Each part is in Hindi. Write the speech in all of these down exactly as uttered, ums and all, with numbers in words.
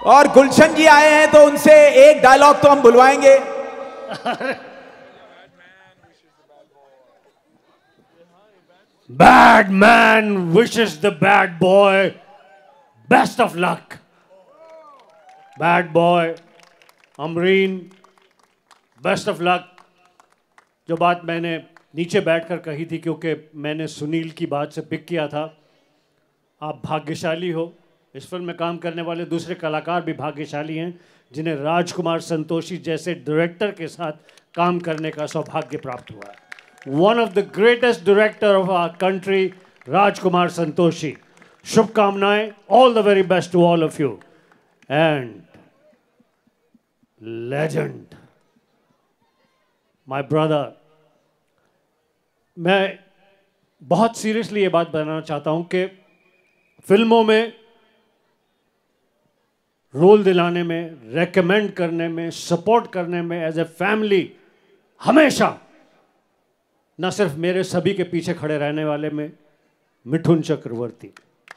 और गुलशन जी आए हैं तो उनसे एक डायलॉग तो हम बुलवाएंगे। Bad man wishes the bad boy best of luck. Bad boy, Amreen, best of luck. जो बात मैंने नीचे बैठकर कही थी, क्योंकि मैंने सुनील की बात से पिक किया था, आप भाग्यशाली हो। इस फिल्म में काम करने वाले दूसरे कलाकार भी भाग्यशाली हैं, जिन्हें राजकुमार संतोषी जैसे डायरेक्टर के साथ काम करने का सौभाग्य प्राप्त हुआ है। One of the greatest director of our country, Rajkumar Santoshi. शुभकामनाएं, all the very best to all of you. And legend, my brother, मैं बहुत सीरियसली ये बात बताना चाहता हूं कि फिल्मों में रोल दिलाने में, रेकमेंड करने में, सपोर्ट करने में, एज ए फैमिली हमेशा न सिर्फ मेरे सभी के पीछे खड़े रहने वाले में मिठुन चक्रवर्ती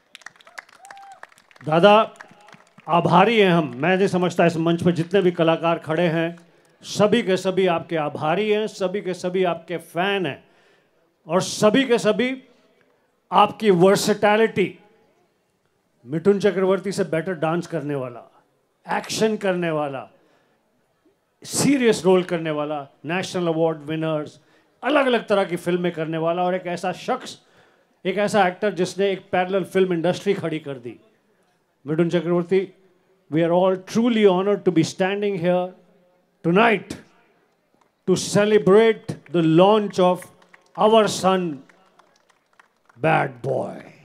दादा आभारी हैं हम। मैं नहीं समझता इस मंच पर जितने भी कलाकार खड़े हैं सभी के सभी आपके आभारी हैं, सभी के सभी आपके फैन हैं, और सभी के सभी आपकी वर्सेटैलिटी। मिठुन चक्रवर्ती से बेटर डांस करने वाला, एक्शन करने वाला, सीरियस रोल करने वाला, नेशनल अवार्ड विनर्स, अलग अलग तरह की फिल्में करने वाला, और एक ऐसा शख्स, एक ऐसा एक्टर जिसने एक पैरेलल फिल्म इंडस्ट्री खड़ी कर दी, Mithun Chakraborty. We are all truly honoured to be standing here tonight to celebrate the launch of our son, Bad Boy.